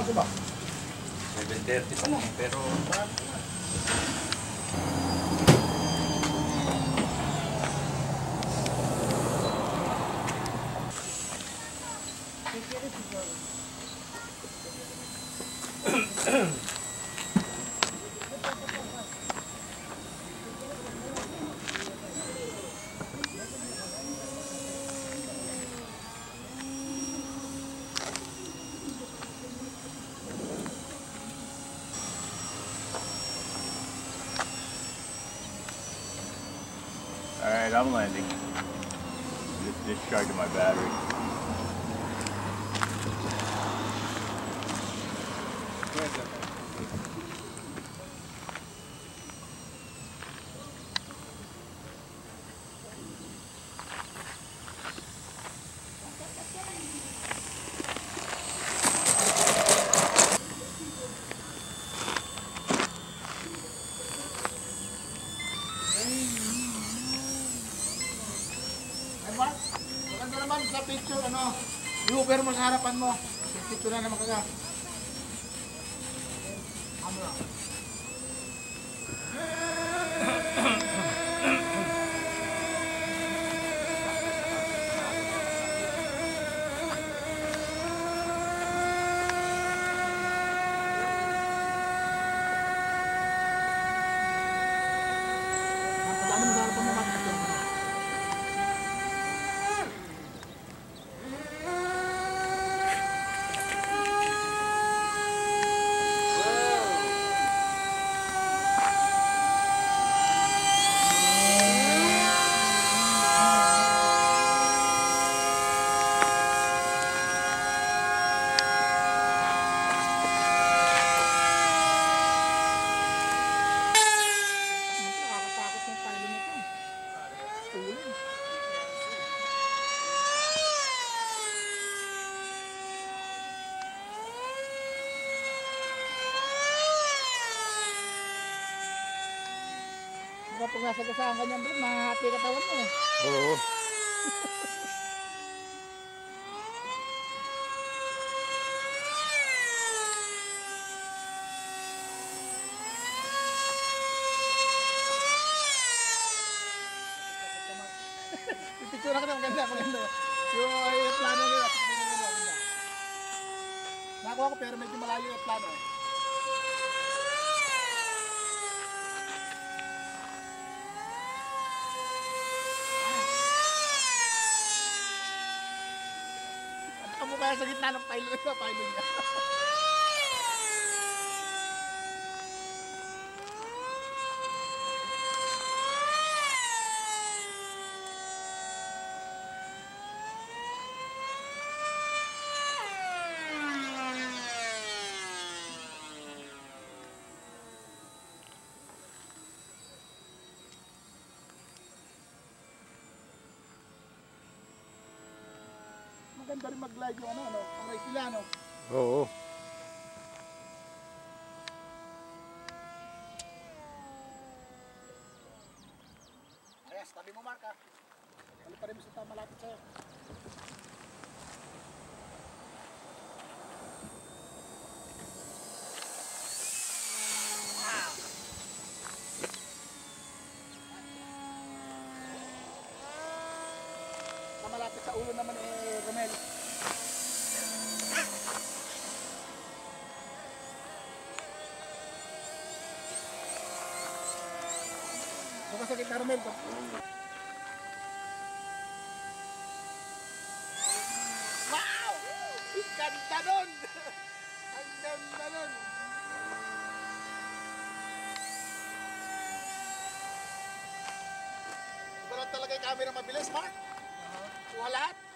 kasi ba? 7:30 pa lang, pero... Alright, I'm landing. Just discharging my battery. Maganda naman sa picture, ano, i-over mo sa harapan mo. Picture na naman kaga. Ano lang. Ano mo sa harapan mo, Matt? Kapag nasa kasama ka niyan bro, mahahati katawan mo eh. Oo. Picture ka na, maganda. Yung plano nila, maganda. Nakuha ko pero medyo malayo yung plano eh. Ano kaya sa gitna ng pylon niya? Maganda rin mag-glide yung ano, para sila, no? Oo. Ayos, tabi mo, Mark, ha? Balik pa rin mo sa malapit sa'yo. Malapit sa ulo naman eh, Romel. Bukas sa kita, Romel. Wow! Ganda nun! Ang ganda nun! Iba lang talaga yung camera mabilis, Mark. Kuha lahat.